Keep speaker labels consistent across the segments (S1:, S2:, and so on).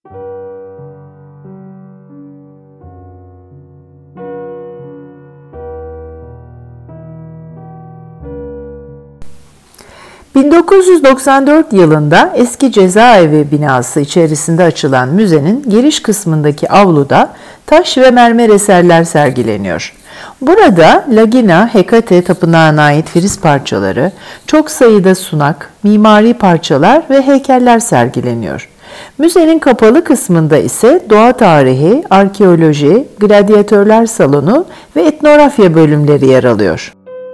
S1: ...1994 yılında eski cezaevi binası içerisinde açılan müzenin giriş kısmındaki avluda taş ve mermer eserler sergileniyor. Burada Lagina Hekate Tapınağı'na ait friz parçaları, çok sayıda sunak, mimari parçalar ve heykeller sergileniyor. Müzenin kapalı kısmında ise doğa tarihi, arkeoloji, gladyatörler salonu ve etnografya bölümleri yer alıyor.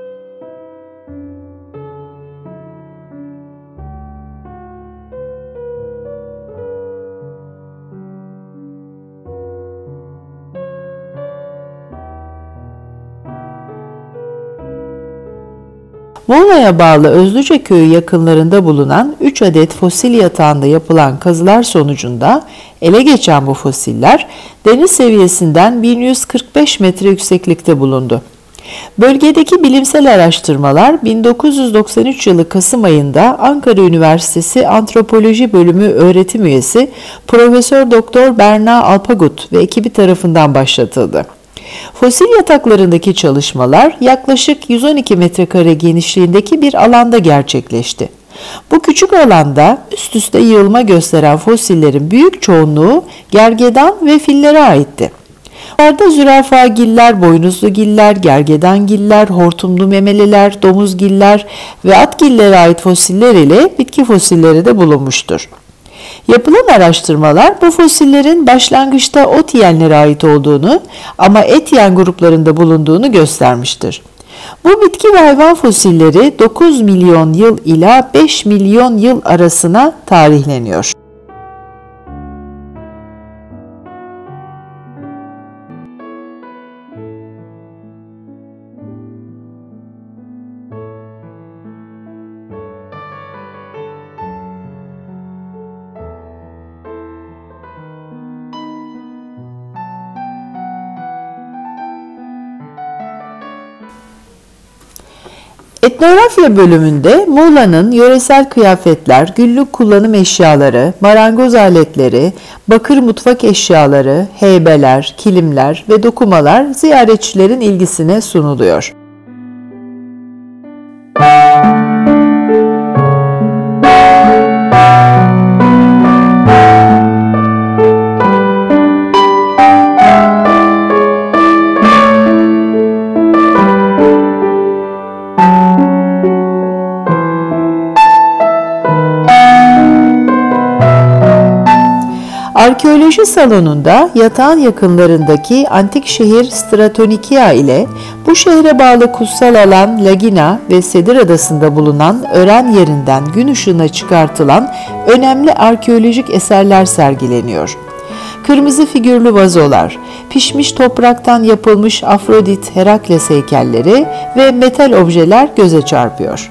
S1: Muğla'ya bağlı Özlüce Köyü yakınlarında bulunan 3 adet fosil yatağında yapılan kazılar sonucunda ele geçen bu fosiller deniz seviyesinden 1145 metre yükseklikte bulundu. Bölgedeki bilimsel araştırmalar 1993 yılı Kasım ayında Ankara Üniversitesi Antropoloji Bölümü öğretim üyesi Profesör Doktor Berna Alpagut ve ekibi tarafından başlatıldı. Fosil yataklarındaki çalışmalar yaklaşık 112 metrekare genişliğindeki bir alanda gerçekleşti. Bu küçük alanda üst üste yığılma gösteren fosillerin büyük çoğunluğu gergedan ve fillere aitti. Bunlarda zürafagiller, boynuzlugiller, gergedangiller, hortumlu memeliler, domuzgiller ve atgillere ait fosiller ile bitki fosilleri de bulunmuştur. Yapılan araştırmalar bu fosillerin başlangıçta ot yiyenlere ait olduğunu ama et yiyen gruplarında bulunduğunu göstermiştir. Bu bitki ve hayvan fosilleri 9 milyon yıl ila 5 milyon yıl arasına tarihleniyor. Etnografya bölümünde Muğla'nın yöresel kıyafetler, günlük kullanım eşyaları, marangoz aletleri, bakır mutfak eşyaları, heybeler, kilimler ve dokumalar ziyaretçilerin ilgisine sunuluyor. Arkeoloji salonunda yatağın yakınlarındaki antik şehir Stratonikia ile bu şehre bağlı kutsal alan Lagina ve Sedir Adası'nda bulunan ören yerinden gün ışığına çıkartılan önemli arkeolojik eserler sergileniyor. Kırmızı figürlü vazolar, pişmiş topraktan yapılmış Afrodit, Herakles heykelleri ve metal objeler göze çarpıyor.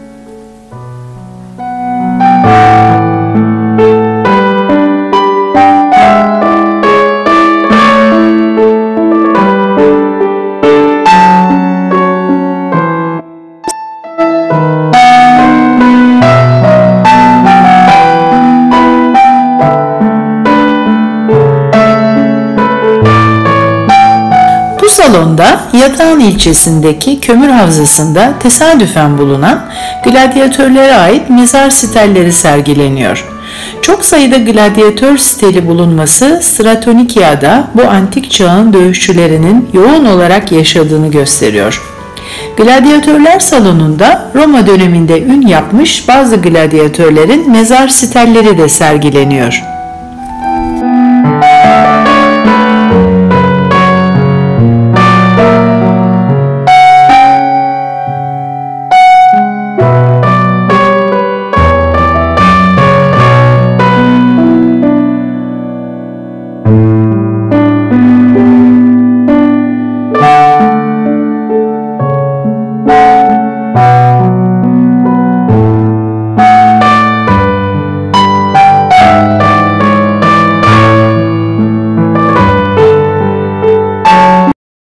S1: Salonda Yatağan ilçesindeki kömür havzasında tesadüfen bulunan gladyatörlere ait mezar sitelleri sergileniyor. Çok sayıda gladyatör steli bulunması Stratonikia'da bu antik çağın dövüşçülerinin yoğun olarak yaşadığını gösteriyor. Gladyatörler salonunda Roma döneminde ün yapmış bazı gladyatörlerin mezar sitelleri de sergileniyor.